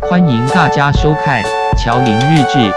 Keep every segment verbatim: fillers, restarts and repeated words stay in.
欢迎大家收看乔林日志。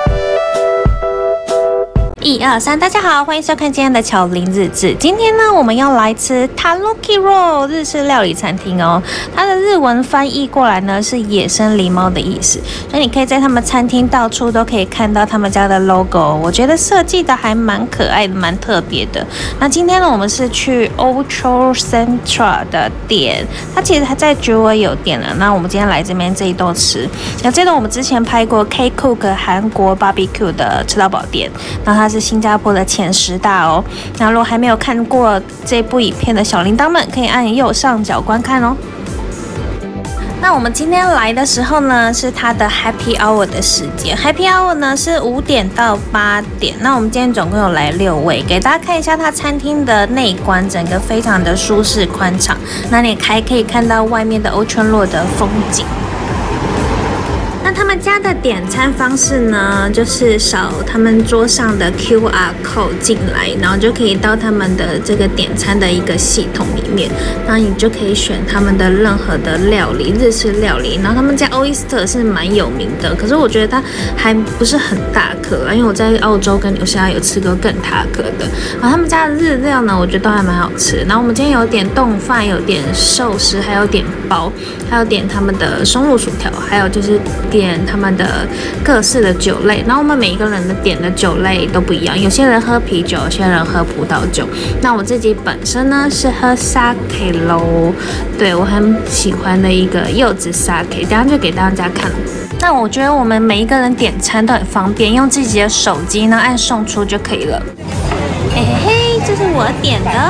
一二三，大家好，欢迎收看今天的乔林日志。今天呢，我们要来吃 Tanuki Roll 日式料理餐厅哦。它的日文翻译过来呢是野生狸猫的意思，所以你可以在他们餐厅到处都可以看到他们家的 logo。我觉得设计的还蛮可爱的，蛮特别的。那今天呢，我们是去 Ocho Central 的店，它其实还在菊尾有店了。那我们今天来这边这一栋吃，那这栋我们之前拍过 K Cook 韩国 barbecue 的吃到饱店，那它是新加坡的前十大哦。那如果还没有看过这部影片的小铃铛们，可以按右上角观看哦。那我们今天来的时候呢，是它的 Happy Hour 的时间。Happy Hour 呢是五点到八点。那我们今天总共有来六位，给大家看一下它餐厅的内观，整个非常的舒适宽敞。那你还可以看到外面的欧春洛的风景。那他们家的点餐方式呢，就是扫他们桌上的 Q R code 进来，然后就可以到他们的这个点餐的一个系统里面，然后你就可以选他们的任何的料理，日式料理。然后他们家 Oyster 是蛮有名的，可是我觉得它还不是很大颗啦，因为我在澳洲跟纽西兰有吃过更大颗的。然后他们家的日料呢，我觉得都还蛮好吃。然后我们今天有点冻饭，有点寿司，还有点包，还有点他们的松露薯条，还有就是点他们的各式的酒类，然后我们每一个人的点的酒类都不一样，有些人喝啤酒，有些人喝葡萄酒。那我自己本身呢是喝 sake 咯，对，我很喜欢的一个柚子 sake， 等下就给大家看。那我觉得我们每一个人点餐都很方便，用自己的手机呢按送出就可以了。嘿嘿嘿，这是我点的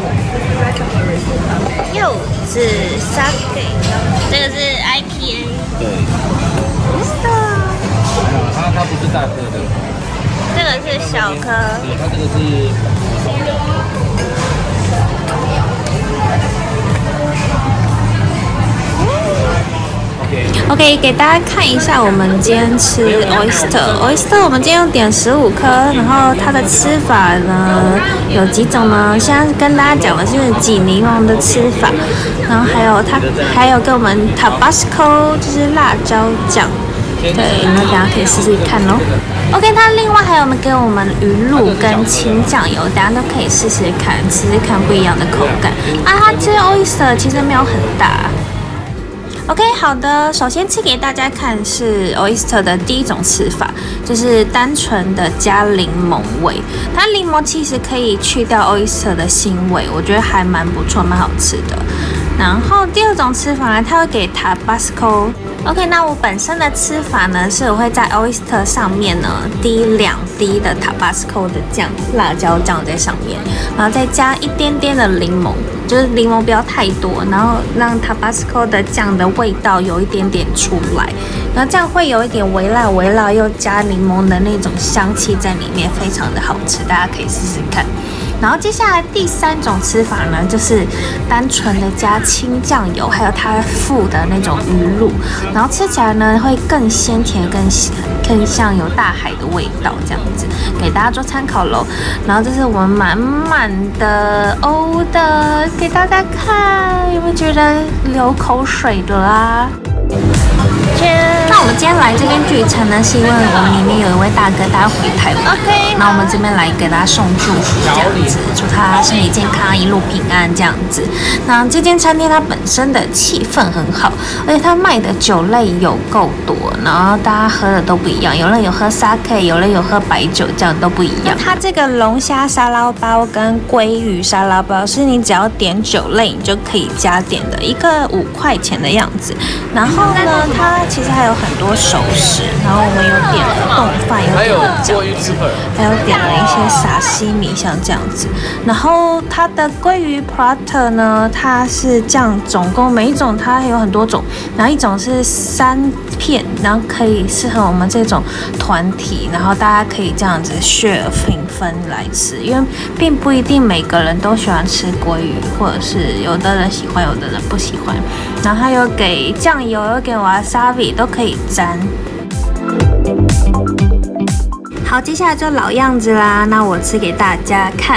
柚子 sake， 这个是 I P A。对。 它它不是大颗的， 这个是小颗。 对，它这个是。 OK， OK， 给大家看一下，我们今天吃 oyster，oyster 我们今天用点十五颗，然后它的吃法呢有几种呢？现在跟大家讲的是挤柠檬的吃法，然后还有它还有给我们 Tabasco 就是辣椒酱。对，那大家可以试试看咯。OK， 它另外还有给我们鱼露跟青酱油，大家都可以试试看，试试看不一样的口感。啊，它这 oyster 其实没有很大。OK， 好的，首先吃给大家看是 oyster 的第一种吃法，就是单纯的加柠檬味。它柠檬其实可以去掉 oyster 的腥味，我觉得还蛮不错，蛮好吃的。然后第二种吃法呢，它会给 Tabasco。OK， 那我本身的吃法呢，是我会在 oyster 上面呢滴两滴的 Tabasco 的酱，辣椒酱在上面，然后再加一点点的柠檬，就是柠檬不要太多，然后让 Tabasco 的酱的味道有一点点出来，然后这样会有一点微辣微辣，又加柠檬的那种香气在里面，非常的好吃，大家可以试试看。然后接下来第三种吃法呢，就是单纯的加青酱油，还有它附的那种鱼露，然后吃起来呢会更鲜甜，更更像有大海的味道这样子，给大家做参考咯。然后这是我们满满的欧的，给大家看，有没有觉得流口水的啊？那我们今天来这边聚餐呢，是因为我们里面有一位大哥，他要回台湾。OK， 那我们这边来给他送祝福，这样子，祝他身体健康，一路平安，这样子。那这间餐厅它本身的气氛很好，而且它卖的酒类有够多，然后大家喝的都不一样，有人有喝 sake， 有人有喝白酒，这样都不一样。它这个龙虾沙拉包跟鲑鱼沙拉包是你只要点酒类，你就可以加点的，一个五块钱的样子。然后呢，它其实还有很多熟食，然后我们有点了冻饭，有点了饺子，还有点了一些沙西米，像这样子。然后它的鲑鱼 platter 呢，它是这样，总共每一种它有很多种，然后一种是三片，然后可以适合我们这种团体，然后大家可以这样子 share 平分来吃，因为并不一定每个人都喜欢吃鲑鱼，或者是有的人喜欢，有的人不喜欢。然后还有给酱油，有给wasabi，都可以沾。好，接下来就老样子啦，那我吃给大家看。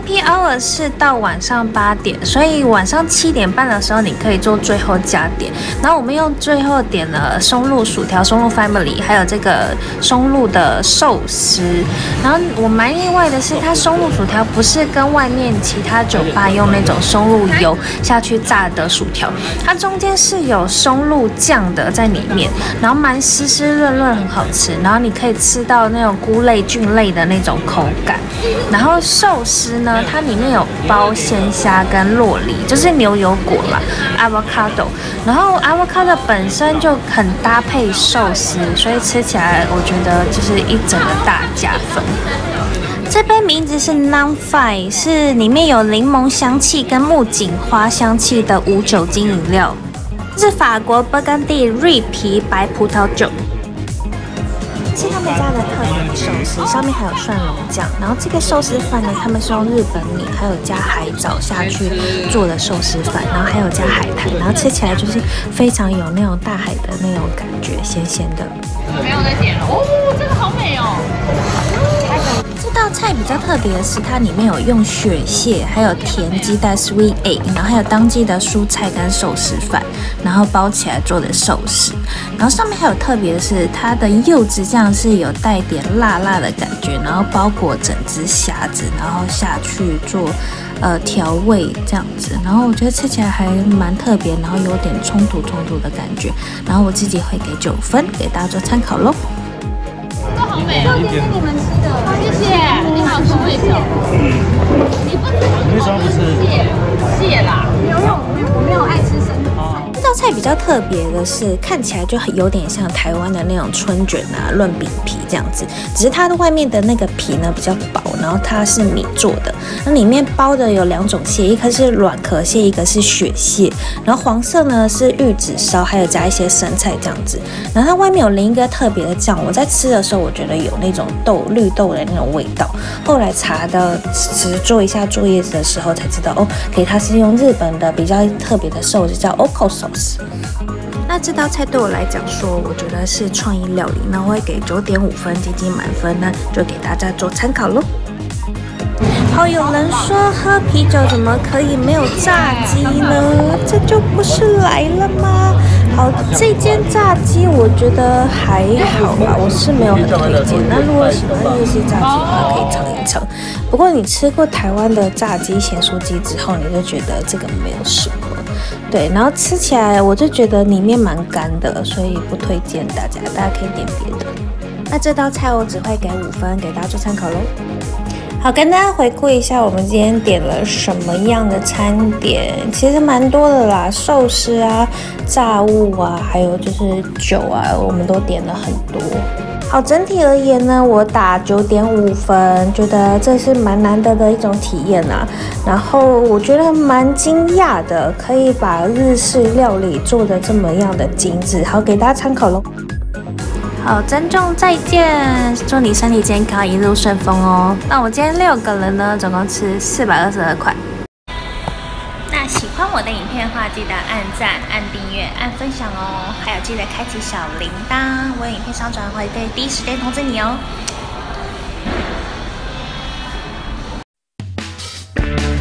Happy Hour 是到晚上八点，所以晚上七点半的时候你可以做最后加点。然后我们用最后点了松露薯条、松露 Family， 还有这个松露的寿司。然后我蛮意外的是，它松露薯条不是跟外面其他酒吧用那种松露油下去炸的薯条，它中间是有松露酱的在里面，然后蛮湿湿润润，很好吃。然后你可以吃到那种菇类、菌类的那种口感。然后寿司呢，它里面有包鲜虾跟酪梨，就是牛油果啦 ，avocado。然后 avocado 本身就很搭配寿司，所以吃起来我觉得就是一整个大加分。这杯名字是 Non Five， 是里面有柠檬香气跟木槿花香气的无酒精饮料，这是法国勃艮第瑞啤白葡萄酒。是他们家的特别寿司，上面还有蒜蓉酱。然后这个寿司饭呢，他们是用日本米还有加海藻下去做的寿司饭，然后还有加海苔，然后吃起来就是非常有那种大海的那种感觉，咸咸的。 没有在点了哦，这个好美哦。 这道菜比较特别的是，它里面有用雪蟹，还有甜鸡蛋 （sweet egg）， 然后还有当季的蔬菜跟寿司饭，然后包起来做的寿司。然后上面还有特别的是，它的柚子酱是有带点辣辣的感觉，然后包裹整只虾子，然后下去做呃调味这样子。然后我觉得吃起来还蛮特别，然后有点冲突冲突的感觉。然后我自己会给九分，给大家做参考咯。 这好美哦！这是你们吃的，谢谢。你好吃味道。你不吃？你为什么不吃？蟹蟹啦。没有，我没有爱吃生菜。 这道菜比较特别的是，看起来就有点像台湾的那种春卷啊、润饼皮这样子，只是它的外面的那个皮呢比较薄，然后它是米做的，那里面包的有两种蟹，一个是软壳蟹，一个是雪蟹，然后黄色呢是玉子烧，还有加一些生菜这样子，然后它外面有淋一个特别的酱，我在吃的时候我觉得有那种豆绿豆的那种味道，后来查的只做一下作业的时候才知道哦，给它是用日本的比较特别的寿司叫 Oko sauce。那这道菜对我来讲说，我觉得是创意料理，那我会给九点五分，接近满分，那就给大家做参考咯。好，有人说喝啤酒怎么可以没有炸鸡呢？这就不是来了吗？好，这间炸鸡我觉得还好吧，我是没有很推荐。那如果喜欢日式炸鸡的话，可以尝一尝。不过你吃过台湾的炸鸡、咸酥鸡之后，你就觉得这个没有什么。对，然后吃起来我就觉得里面蛮干的，所以不推荐大家，大家可以点别的。那这道菜我只会给五分，给大家做参考咯。好，跟大家回顾一下，我们今天点了什么样的餐点？其实蛮多的啦，寿司啊、炸物啊，还有就是酒啊，我们都点了很多。好，整体而言呢，我打九点五分，觉得这是蛮难得的一种体验啊。然后我觉得蛮惊讶的，可以把日式料理做得这么样的精致。好，给大家参考咯。好，珍重再见，祝你身体健康，一路顺风哦。那我今天六个人呢，总共吃四百二十二块。那喜欢我的影片的话，记得按赞、按订阅、按分享哦，还有记得开启小铃铛，我有影片上传会在第一时间通知你哦。